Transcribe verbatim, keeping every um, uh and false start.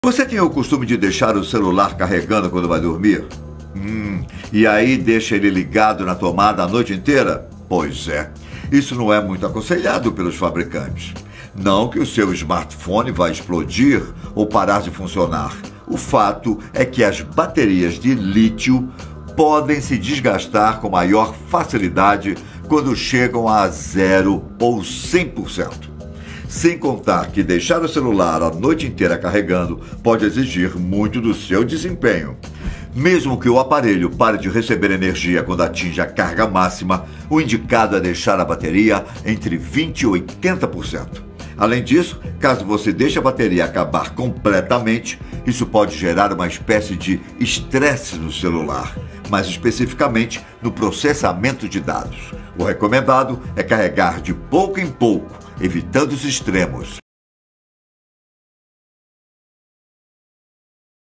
Você tem o costume de deixar o celular carregando quando vai dormir? Hum, e aí deixa ele ligado na tomada a noite inteira? Pois é, isso não é muito aconselhado pelos fabricantes. Não que o seu smartphone vai explodir ou parar de funcionar. O fato é que as baterias de lítio podem se desgastar com maior facilidade quando chegam a zero ou cem por cento. Sem contar que deixar o celular a noite inteira carregando pode exigir muito do seu desempenho. Mesmo que o aparelho pare de receber energia quando atinge a carga máxima, o indicado é deixar a bateria entre vinte e oitenta por cento. Além disso, caso você deixe a bateria acabar completamente, isso pode gerar uma espécie de estresse no celular, mais especificamente no processamento de dados. O recomendado é carregar de pouco em pouco, evitando os extremos.